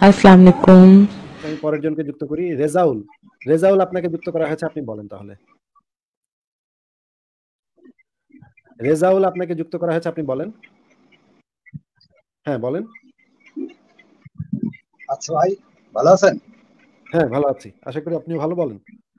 আসসালামু আলাইকুম। আমি পরের জনকে যুক্ত করি। রেজাউল। রেজাউল আপনাকে যুক্ত করা হয়েছে, আপনি বলেন তাহলে। রেজাউল আপনাকে যুক্ত করা হয়েছে, আপনি বলেন। হ্যাঁ, বলেন। আচ্ছা ভাই, ভালো আছেন? হ্যাঁ, ভালো আছি। আশা করি আপনিও ভালো, বলেন।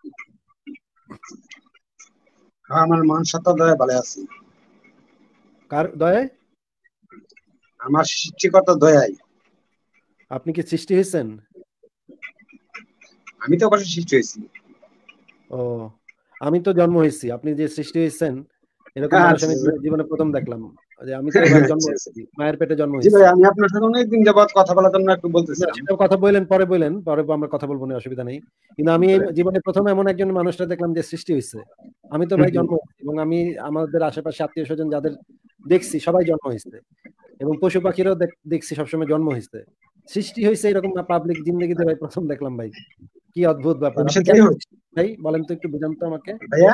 হ্যাঁ, আমার মান সত্তা দয়া ভালো আছি। কার দয়ায়? আমার সৃষ্টিকর্তার দয়ায়। আপনি কি সৃষ্টি হয়েছেন? আমি তো অবশ্যই সৃষ্টি হয়েছি। ও, আমি তো জন্ম হয়েছি। আপনি যে সৃষ্টি হয়েছেন এরকম মানুষ আচ্ছা আমি জীবনে প্রথম দেখলাম। যে আমি তো এবার জন্ম আচ্ছা আচ্ছা। হয়েছি, মায়ের পেটে জন্ম জি হয়েছি। ভাই, আমি আপনার সাথে অনেকদিন যাবত কথা বলার জন্য একটু না, বলতেছিলাম। সেটাও কথা বললেন, পরে বললেন, পরে আমরা কথা বলবো না, অসুবিধা নেই। কিন্তু আমি এই জীবনে প্রথম এমন একজন মানুষটা দেখলাম যে সৃষ্টি হয়েছে। আমি তো ভাই জন্ম হয়েছি, এবং আমি আমাদের আশেপাশে আত্মীয় স্বজন যাদের দেখছি সবাই জন্ম হয়েছে, এবং পশু পাখিরও দেখছি সবসময় জন্ম হয়েছে। সৃষ্টি হয়েছে এরকম পাবলিক জিন্দগিতে ভাই প্রথম দেখলাম ভাই। কি অদ্ভুত ব্যাপার! এই আপনি বিষয়টাই কেমন হচ্ছে ভাই বলেন তো, একটু বুঝান তো আমাকে। ভাইয়া,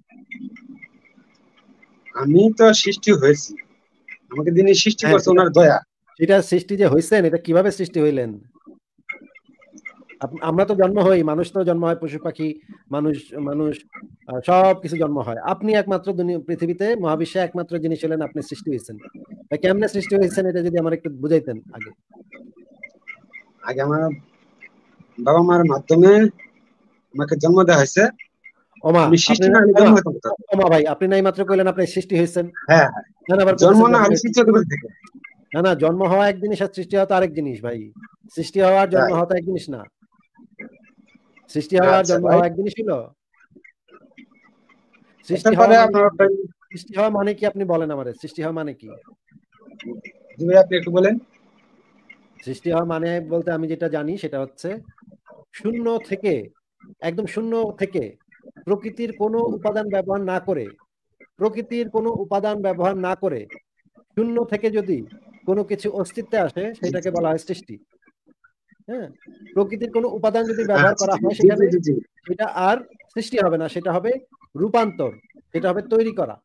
আমি তো সৃষ্টি হয়েছি, আমাকে যিনি সৃষ্টি হ্যাঁ, করছে ওনার দয়া। সেটা সৃষ্টি যে হয়েছেন, এটা কিভাবে সৃষ্টি হইলেন? আমরা তো জন্ম হই, মানুষ তো জন্ম হয়, পশু পাখি, মানুষ মানুষ সব কিছু জন্ম হয়। আপনি একমাত্র দুনিয়া পৃথিবীতে মহাবিশ্বে একমাত্র জিনিস হলেন আপনি সৃষ্টি হয়েছেন। ভাই কেমনে সৃষ্টি হয়েছেন এটা যদি আমার একটু বুঝাইতেন আগে। আগে আমার বাবা মার মাধ্যমে আমাকে জন্ম দেওয়া হয়েছে। ওমা, আমি আপনি সৃষ্টি না হলে জন্ম হতাম না। ওমা ভাই, আপনি নাই মাত্র কইলেন আপনি সৃষ্টি হয়েছেন। হ্যাঁ হ্যাঁ, না না, আবার জন্ম কইতেছেন না জন্ম হলে হয়েছে। সৃষ্টি হতে থেকে। না না, জন্ম হওয়া এক জিনিস আর সৃষ্টি হওয়া তো আরেক জিনিস ভাই। সৃষ্টি হওয়া আর জন্ম তাই? হওয়া তো এক জিনিস না। সৃষ্টি হওয়া আর আচ্ছা জন্ম ভাই, হওয়া এক জিনিস হলো? সৃষ্টি হওয়া তারপরে মানে আপনার কি? সৃষ্টি হওয়া মানে কি আপনি বলেন আমারে, সৃষ্টি হওয়া মানে কি? জি ভাই, আপনি একটু বলেন। সৃষ্টি হওয়া মানে বলতে আমি যেটা জানি সেটা হচ্ছে শূন্য থেকে, একদম শূন্য থেকে, প্রকৃতির কোনো উপাদান ব্যবহার না করে, প্রকৃতির কোনো উপাদান ব্যবহার না করে শূন্য থেকে যদি কোনো কিছু অস্তিত্বে আসে সেটাকে বলা হয় সৃষ্টি। হ্যাঁ, প্রকৃতির কোনো উপাদান যদি ব্যবহার আচ্ছা করা জি হয় জি সেখানে, জি জি জি। সেটা আর সৃষ্টি হবে না, সেটা হবে রূপান্তর, সেটা হবে তৈরি করা।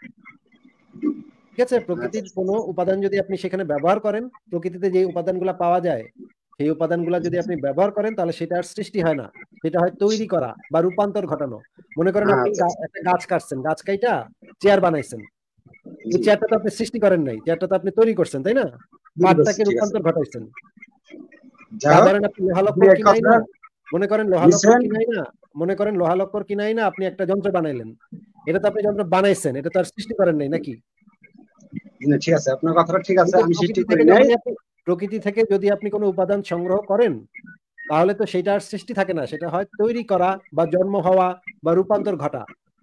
ঠিক আছে, আচ্ছা প্রকৃতির আচ্ছা। কোনো উপাদান যদি আপনি সেখানে ব্যবহার করেন, প্রকৃতিতে যে উপাদানগুলো পাওয়া যায় সেই উপাদানগুলো যদি আপনি ব্যবহার করেন তাহলে সেটা আর সৃষ্টি হয় না, সেটা হয় তৈরি করা বা রূপান্তর ঘটানো। মনে করেন আপনি আচ্ছা আচ্ছা। একটা গাছ কাটছেন, গাছ কাইটা চেয়ার বানাইছেন। এই জি, চেয়ারটা তো আপনি সৃষ্টি করেন নাই, চেয়ারটা তো আপনি তৈরি করছেন, তাই না? বুঝতে পারছি, কাঠটাকে ঠিক আছে। রূপান্তর ঘটাইছেন। যাই বা হোক, ধরেন আপনি আপনি লোহালক্কর এক কিনাই কথা না, মনে করেন লোহালক্কর নিছেন। কিনাই না, মনে করেন লোহালক্কর কিনাই না, আপনি একটা যন্ত্র বানাইলেন। এটা তো আপনি যন্ত্র বানাইছেন, এটা তো আর সৃষ্টি করেন নাই নাকি? না, ঠিক আছে, আপনার কথাটা ঠিক আছে, কিন্তু আমি সৃষ্টি প্রকৃতি করি থেকে নাই। যখনই আপনি, প্রকৃতি থেকে যদি আপনি কোনো উপাদান সংগ্রহ করেন তাহলে তো সেটা আর সৃষ্টি থাকে না, সেটা হয় তৈরি করা বা জন্ম হওয়া বা রূপান্তর ঘটা।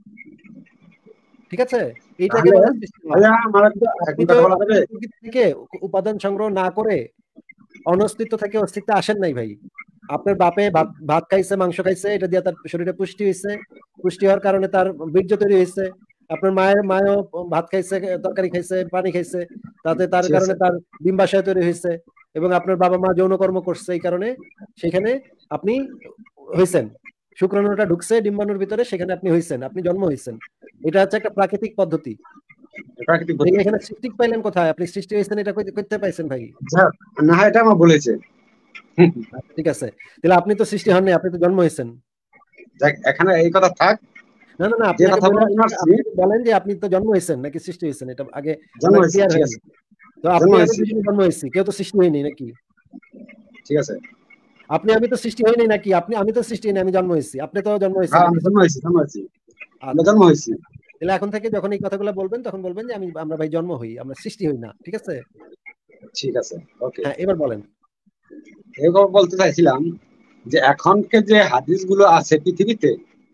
ঠিক আছে, এইটাকে তাহলে বলে সৃষ্টি হওয়া। ভাইয়া, আমার কিন্তু আপনি এখন তো, কথা বলা আপনি যাবে? তো প্রকৃতি থেকে উপাদান সংগ্রহ না করে অনস্তিত্ব থেকে অস্তিত্বে আসেন নাই ভাই। আপনার বাপে ভাত ভাত খাইছে, মাংস খাইছে, এটা দিয়ে তার শরীরে পুষ্টি হয়েছে, পুষ্টি হওয়ার কারণে তার বীর্য তৈরি হয়েছে। আপনার মায়ও ভাত খাইছে, তরকারি খাইছে, পানি খাইছে, তাতে তার ঠিক আছে। কারণে তার ডিম্বাশয় তৈরি হয়েছে। এবং আপনার বাবা মা যৌনকর্ম করছে, এই কারণে সেখানে আপনি হয়েছেন। শুক্রাণুটা ঢুকছে ডিম্বাণুর ভিতরে, সেখানে আপনি হয়েছেন, আপনি জন্ম হয়েছেন। এটা হচ্ছে একটা প্রাকৃতিক পদ্ধতি। প্রাকৃতিক এই পদ্ধতি। এখানে সৃষ্টি পাইলেন কোথায়? আপনি সৃষ্টি হয়েছেন এটা করতে পাইছেন ভাই? যাক, না হয় এটা আমার বলেছে। আচ্ছা, ঠিক আছে, তাহলে আপনি তো সৃষ্টি হননি, আপনি তো জন্ম হয়েছেন। যাক, এখানে এই কথা থাক। না না না, যে আপনি আগে কথা বলে বলার জন্য আসেন, আসছি, আপনি আগে বলেন যে আপনি তো জন্ম হয়েছেন নাকি সৃষ্টি হয়েছেন, এটা আগে জন্ম আমরা হয়েছে, ক্লিয়ার ঠিক হয়ে আছে। নিই। তো জন্ম আপনি আমি হয়েছে, দুজনে জন্ম হয়েছি, কেউ তো সৃষ্টি হয়নি নাকি? ঠিক আছে। আপনি আমি তো সৃষ্টি হয়নি নাকি? আপনি আমি তো সৃষ্টি হয়নি, আমি জন্ম হয়েছি, আপনি তো জন্ম হয়েছেন হ্যাঁ, নাকি? আমি জন্ম হয়েছি, জন্ম হয়েছি। আমরা আচ্ছা, জন্ম হয়েছি। তাহলে এখন থেকে যখন এই কথাগুলো বলবেন তখন বলবেন যে আমরা ভাই জন্ম হই, আমরা সৃষ্টি হই না। ঠিক আছে, ঠিক আছে, ওকে। হ্যাঁ, এবার বলেন। এরকম বলতে চাইছিলাম যে এখনকে যে হাদিস গুলো আছে পৃথিবীতে,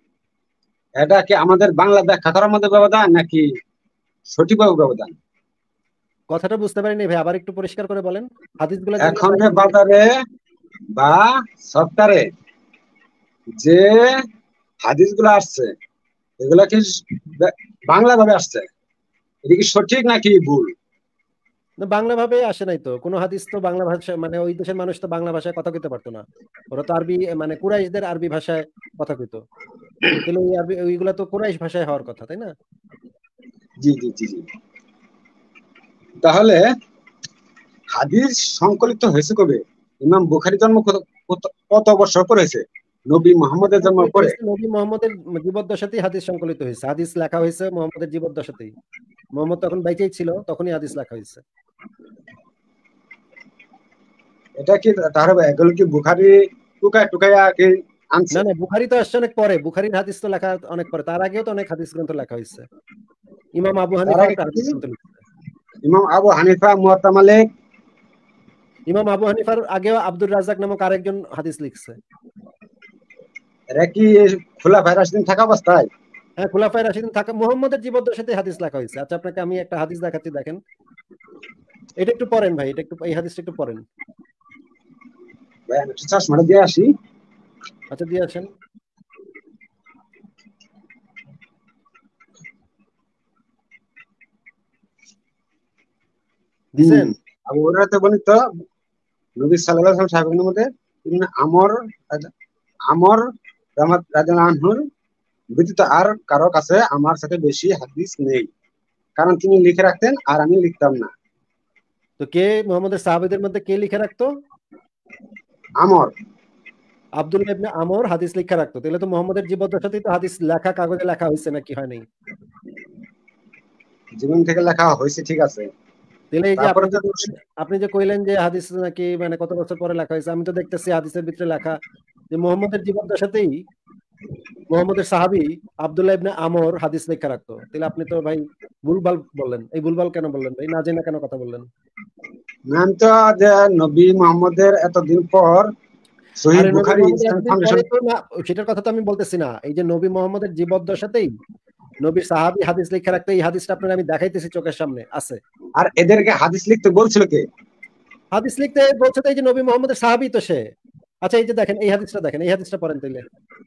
এটা কি আমাদের বাংলা ব্যাখ্যা করার মধ্যে ব্যবধান নাকি সঠিকভাবে ব্যবধান? কথাটা বুঝতে পারিনি ভাই, আবার একটু পরিষ্কার করে বলেন। হাদিসগুলো যেগুলো এখন যে পাইছেন বাজারে বা সরকারে যে হাদিস গুলো আসছে, এগুলা কি বাংলা ভাবে আসছে? এটা কি সঠিক নাকি ভুল? না, বাংলা ভাবে আসে নাই তো কোনো হাদিস, তো বাংলা ভাষা মানে ওই দেশের মানুষ তো বাংলা ভাষায় কথা কইতে পারতো না। ওরা তো আরবি, মানে কুরাইশদের আরবি ভাষায় কথা কইতো। তাহলে ওই আরবি ওইগুলা তো কুরাইশ ভাষায় হওয়ার কথা, তাই না? জি জি জি জি। তাহলে হাদিস সংকলিত হয়েছে কবে? ইমাম বুখারী জন্ম কত বছর পরে হয়েছে? নবী মুহাম্মদের জন্ম পরে? নবী মুহাম্মদের জীবদ্দশাতেই হাদিস সংকলিত হয়েছে, হাদিস লেখা হয়েছে মুহাম্মদের জীবদ্দশাতেই। মুহাম্মদ তখন বেঁচেই ছিল, তখনই হাদিস লেখা হয়েছে। এটা কি তাহলে এগুলো কি বুখারী টুকাইয়া কি আনছে? না না, বুখারী তো আসছে অনেক পরে, বুখারীর হাদিস তো লেখা অনেক পরে, তার আগেও তো অনেক হাদিস গ্রন্থ লেখা হয়েছে। ইমাম আবু হানিফা একটা হাদিস গ্রন্থ লিখছে। ইমাম আবু হানিফা, মুয়াত্তা মালিক। ইমাম আবু হানিফার আগেও আব্দুর রাজ্জাক নামক আরেকজন হাদিস লিখছে। এরা কি খুলাফায়ে রাশিদিন থাকা অবস্থায়? হ্যাঁ, খুলাফায়ে রাশিদিন থাকা মুহাম্মদের জীবদ্দশাতে হাদিস লেখা হয়েছে। আচ্ছা, আপনাকে আমি একটা হাদিস দেখাচ্ছি, দেখেন। এটা একটু পড়েন ভাই, এটা একটু, এই হাদিসটা একটু পড়েন। ভাই আমি একটু চশমাটা দিয়ে আসি। আচ্ছা, দিয়ে আসেন। দিছেন? আবু হুরায়রাতে বর্ণিত নবী সাল্লাল্লাহু আলাইহি ওয়াসাল্লামের মধ্যে তিনি আমর রাদিয়াল্লাহু আনহুর ব্যতীত আর কারো কাছে আমার সাথে বেশি হাদিস নেই, কারণ তিনি লিখে রাখতেন আর আমি লিখতাম না। তো কে মুহাম্মদের সাহাবীদের মধ্যে কে লিখে রাখতো? আমর, আব্দুল্লাহ ইবনে আমর হাদিস লিখে রাখতো। তাহলে তো মুহাম্মদের জীবদ্দশাতেই তো হাদিস লেখা, কাগজে লেখা হয়েছে নাকি হয় নাই? জীবন থেকে লেখা হয়েছে, ঠিক আছে। তাহলে এই যে তারপরে আপনি যে কইলেন যে হাদিস নাকি মানে কত বছর পরে লেখা হয়েছে, আমি তো দেখতেছি হাদিসের ভিতরে লেখা যে মুহাম্মদের জীবদ্দশাতেই মুহাম্মদের সাহাবী আব্দুল্লাহ ইবনে আমর হাদিস লেখা রাখতো। তাহলে আপনি তো ভাই ভুলভাল বললেন। এই ভুলভাল কেন বললেন ভাই? না জেনে কেন কথা বললেন? আমি তো যে নবী মুহাম্মদের এতদিন পর সহিহ বুখারী সেটার কথা তো আমি বলতেছি না। এই যে নবী মুহাম্মদের জীবদ্দশাতেই নবীর সাহাবী হাদিস লিখে রাখতে, এই হাদিসটা আপনার আমি দেখাইতেছি, চোখের সামনে আছে। আর এদেরকে হাদিস লিখতে বলছিল কে? হাদিস লিখতে বলছে তো এই যে নবী মুহাম্মদের সাহাবী তো সে। আচ্ছা, এই যে দেখেন, এই হাদিসটা দেখেন, এই হাদিসটা পড়েন তাইলে।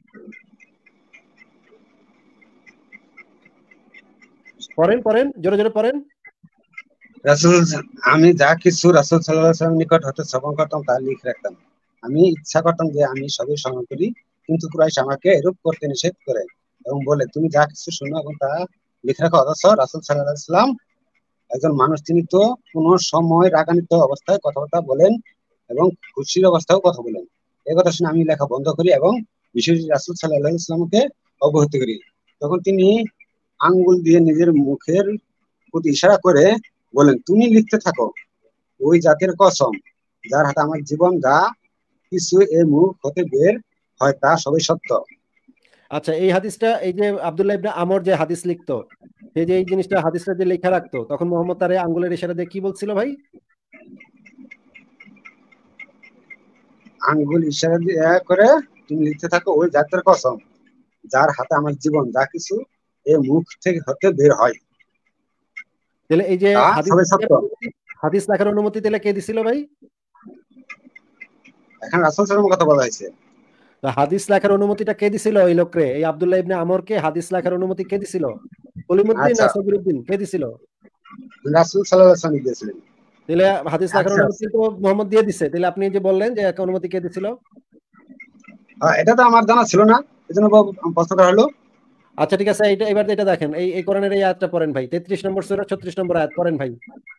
পড়েন, জোরে জোরে পড়েন। রাসূল, আমি যা কিছু রাসূল সাল্লাল্লাহু আলাইহি ওয়াসাল্লাম নিকট হতে শ্রবণ করতাম তা লিখে রাখতাম। আমি ইচ্ছা করতাম যে আমি সবই স্মরণ করি, কিন্তু কুরাইশ আমাকে এরূপ করতে নিষেধ করে এবং বলে, তুমি যা কিছু শোনো এবং তা লিখে রাখো। অথচ রাসূল সাল্লাল্লাহু আলাইহি ওয়াসাল্লাম একজন মানুষ, তিনি তো কোনো সময় রাগান্বিত অবস্থায় কথাবার্তা বলেন এবং খুশির অবস্থায়ও কথা বলেন। এই কথা শুনে আমি লেখা বন্ধ করি এবং বিষয়টি রাসূল সাল্লাল্লাহু আলাইহি ওয়াসাল্লামকে অবহিত করি। তখন তিনি আঙ্গুল দিয়ে নিজের মুখের প্রতি ইশারা করে বলেন, তুমি লিখতে থাকো, ওই জাতের কসম যার হাতে আমার জীবন, যা কিছু এর মুখ হতে বের হয় তা সবই সত্য। আচ্ছা, এই হাদিসটা, এই যে আব্দুল্লাহ ইবনে আমর যে হাদিস লিখতো, সেই যে এই জিনিসটা হাদিসটা যে লেখা রাখতো, তখন মুহাম্মদ তারে আঙ্গুলের ইশারা দিয়ে কি বলছিল ভাই? আঙ্গুল ইশারা দিয়ে করে তুমি লিখতে থাকো, ওই জাতের কসম যার হাতে আমার জীবন, যা কিছু এর মুখ থেকে হতে বের হয় তাহলে এই যে তা সবই সত্য। হাদিস লেখার অনুমতি তাহলে কে দিছিল ভাই? এখন রাসূল সাল্লাল্লাহু আলাইহি ওয়াসাল্লাম কথা বলা হয়েছে। হাদিস লেখার অনুমতিটা কে দিছিল? এই লোকরে, এই আব্দুল্লাহ ইবনে আমরকে হাদিস লেখার অনুমতি কে দিছিল? কলিমুদ্দিন না আচ্ছা, সগিরউদ্দিন, কে দিছিল? রাসূল সাল্লাল্লাহু আলাইহি ওয়াসাল্লাম দিয়েছিলেন। তাহলে হাদিস লেখার আচ্ছা, অনুমতি তো মুহাম্মদ দিয়ে দিছে, তাহলে আপনি যে বললেন যে অনুমতি কে দিছিল? এটা তো আমার জানা ছিল না, এজন্য প্রশ্ন করা হলো। আচ্ছা, ঠিক আছে, এটা এবার এটা দেখেন, এই কোরআনের এই আয়াতটা পড়েন ভাই, 33 নম্বর সূরা 36 নম্বর আয়াত পড়েন ভাই।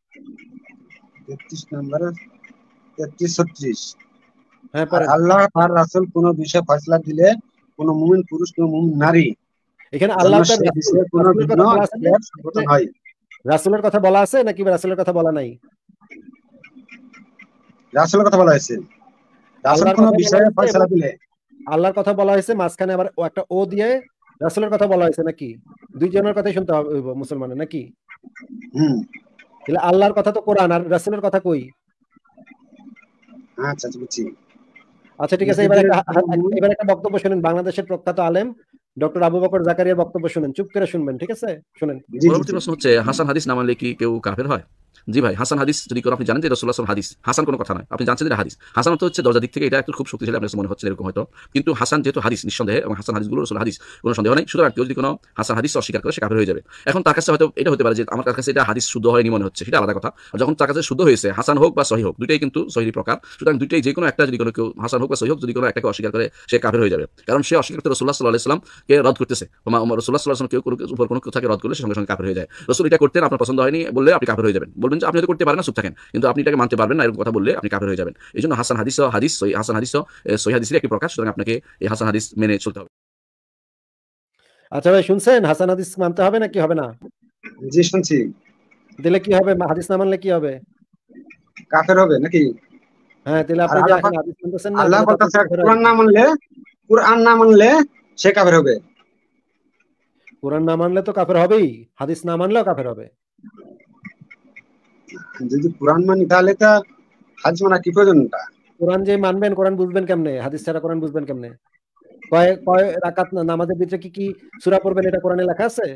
33 নম্বরে 33-36। হ্যাঁ, পড়েন। আল্লাহ তার রাসূল কোন বিষয় ফয়সালা দিলে কোন মুমিন পুরুষ কোন মুমিন নারী এখানে আল্লাহ তার রাসূলের কথা বলা আছে নাকি রাসূলের কথা বলা নাই? রাসূলের কথা বলা হয়েছে। রাসূল কোন বিষয়ে ফয়সালা দিলে আল্লাহর কথা বলা হয়েছে, মাঝখানে আবার একটা ও দিয়ে রাসূলের কথা বলা হয়েছে নাকি? দুইজনের কথাই শুনতে হবে মুসলমানের নাকি? তাহলে আল্লাহর কথা তো কোরআন, আর রাসূলের কথা কই? আচ্ছা, বুঝছি। আচ্ছা, ঠিক আছে, এবার একটা বক্তব্য শুনেন, বাংলাদেশের প্রখ্যাত আলেম ডক্টর আবু বকর জাকারিয়ার বক্তব্য শুনেন, চুপ করে শুনবেন, ঠিক আছে? শুনেন। পরবর্তী প্রশ্ন হচ্ছে, হাসান হাদিস না মানলে কি কেউ কাফের হয়? জি ভাই, হাসান হাদিস যদি কোনো আপনি জানেন যে রাসূলুল্লাহ সাল্লাল্লাহু আলাইহি ওয়াসাল্লাম হাদিস, হাসান কোনো কথা নয়, আপনি জানছেন যে হাদিস হাসান অর্থ হচ্ছে দরজা দিক থেকে এটা একটু খুব শক্তিশালী আপনার মনে হচ্ছে এরকম হয়তো, কিন্তু হাসান যেহেতু হাদিস নিঃসন্দেহে, এবং হাসান হাদিসগুলো রাসূল হাদিস কোনো সন্দেহ নেই, সুতরাং কেউ যদি কোনো হাসান হাদিস অস্বীকার করে সে কাফের হয়ে যাবে। এখন তার কাছে হয়তো এটা হতে পারে যে আমার কাছে এটা হাদিস শুদ্ধ হয়নি মনে হচ্ছে, সেটা আলাদা কথা। যখন তার কাছে শুদ্ধ হয়েছে, হাসান হোক বা সহিহ হোক, দুইটাই কিন্তু সহিহ প্রকার, সুতরাং দুইটাই যে কোনো একটা যদি কোনো কেউ হাসান হোক বা সহিহ হোক যদি কোনো একটাকে অস্বীকার করে সে কাফের হয়ে যাবে, কারণ সে অস্বীকার করতে রাসূলুল্লাহ সাল্লাল্লাহু আলাইহি ওয়াসাল্লামকে রদ করতেছে। রাসূলুল্লাহ সাল্লাল্লাহু আলাইহি ওয়াসাল্লাম কেউ উপর কোনো কথাকে রদ করলে সঙ্গে সঙ্গে কাফের হয়ে যায়। রাসূল এটা করতেন, আপনার পছন্দ হয়নি বললে আপনি কাফের হয়ে যাবেন, বলবেন যে আপনি হয়তো করতে পারেন না, চুপ থাকেন, কিন্তু আপনি এটাকে মানতে পারবেন না, এরকম কথা বললে আপনি কাফের হয়ে যাবেন। এই জন্য হাসান হাদিস সহিহ হাদিসের একটি প্রকাশ, সুতরাং আপনাকে এই হাসান হাদিস মেনে চলতে হবে। আচ্ছা ভাই, শুনছেন হাসান হাদিস মানতে হবে নাকি হবে না? জি শুনছি। দিলে কি হবে? হাদিস না মানলে কি হবে? কাফের হবে নাকি? হ্যাঁ, তাহলে আর আপনি যে আল্লাহ এখন হাদিস মানতেছেন না, আল্লাহ তাহলে তো আপনি বলতেছে কাফের হয়ে কোরআন না মানলে সে কাফের হবে। কোরআন না মানলে তো কাফের হবেই, হাদিস না মানলেও কাফের হবে। যদি কোরআন মানি তাহলে তো হাদিস মানা কি প্রয়োজনটা? কোরআন যে মানবেন, কোরআন বুঝবেন কেমনে? হাদিস ছাড়া কোরআন বুঝবেন কেমনে? কয় কয় রাকাত নামাজের ভিতরে কি কি সূরা পড়বেন এটা কোরআনে লেখা আছে?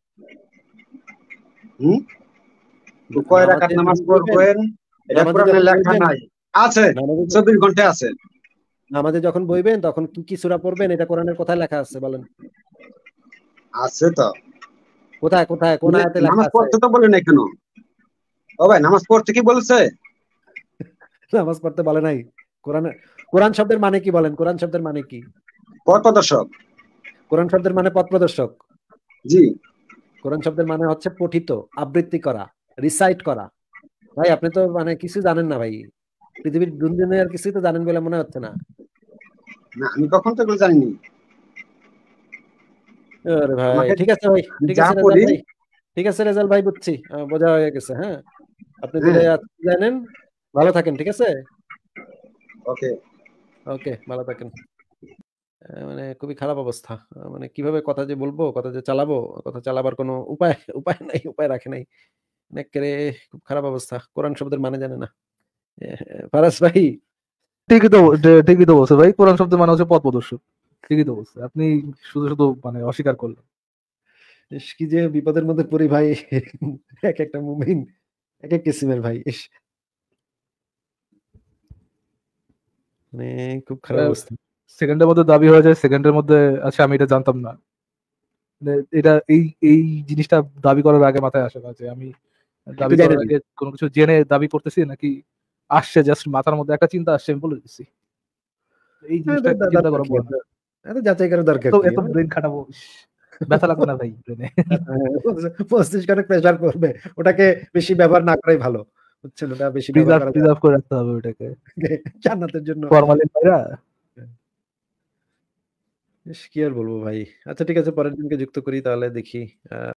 হুম? কয় রাকাত নামাজ পড়বেন এটা কোরআনে লেখা নাই। আছে, 24 ঘন্টা আছে। নামাজে যখন বইবেন তখন কি কি সূরা পড়বেন এটা কোরআনের কোথায় লেখা আছে বলেন? আছে তো। কোথায় কোথায় কোন আয়াতে লেখা নামাজ আছে? পড়তে তো বলে নাই কেন? ও ভাই, নামাজ পড়তে কি বলছে? নামাজ পড়তে বলে নাই। কোরআন শব্দের মানে কি বলেন? কোরআন শব্দের মানে কি? পথ প্রদর্শক। কোরআন শব্দের মানে পথ প্রদর্শক। জি। কোরআন শব্দের মানে হচ্ছে পঠিত, আবৃত্তি করা, রিসাইট করা। ভাই আপনি তো মানে কিছু জানেন না ভাই, পৃথিবীর দুনিয়ার কিছুই তো জানেন বলে মনে হচ্ছে না। না, আমি কখন তো এগুলো জানিনি। আরে ভাই আমাকে ঠিক আছে ভাই, ঠিক যা আছে রেজাল পড়ি। ভাই, ঠিক আছে রেজাল ভাই, বুঝছি, বোঝা হয়ে গেছে। হ্যাঁ, আপনি হ্যাঁ, যেটা জানেন, ভালো থাকেন, ঠিক আছে? ওকে। ওকে, ভালো থাকেন। মানে খুবই খারাপ অবস্থা। মানে কিভাবে কথা যে বলবো, কথা যে চালাবো, কথা চালাবার কোনো উপায় উপায় নাই, উপায় রাখে নাই। একেবারে খুব খারাপ অবস্থা। কোরআন শব্দের মানে জানে না। ফারাজ ভাই, ঠিকই তো বলছে ভাই, কোরআন শব্দের মানে হচ্ছে পথ প্রদর্শক। ঠিকই তো বলছে, আপনি শুধু শুধু মানে অস্বীকার করলেন। ইস কি যে বিপদের মধ্যে পড়ি ভাই, এক একটা মুমিন এক এক কিসিমের ভাই। ইস মানে খুব খারাপ অবস্থা। সেকেন্ডের মধ্যে দাবি হয়ে যায়, সেকেন্ডের মধ্যে আচ্ছা আমি এটা জানতাম না। মানে এটা এই এই জিনিসটা দাবি করার আগে মাথায় আসে না যে আমি দাবি জানি করার না। আগে কোনো কিছু জেনে দাবি করতেছি নাকি আসছে, জাস্ট মাথার মধ্যে একটা চিন্তা আসছে আমি বলে দিচ্ছি। এই জিনিসটা একটু চিন্তা করা পড়ে না। এত যাচাই করার দরকার তো কি? এত ব্রেন খাটাবো, ব্যথা লাগবে না ভাই ব্রেনে? মস্তিষ্ক অনেক প্রেসার করবে, ওটাকে বেশি ব্যবহার না করাই ভালো, বুঝছেন? ওটা বেশি ব্যবহার করা প্রিজার্ভ করে রাখতে হবে ওটাকে জান্নাতের জন্য। ফরমালিন ভাইরা। ইস, কি আর বলবো ভাই। আচ্ছা ঠিক আছে, পরের দিনকে যুক্ত করি তাহলে, দেখি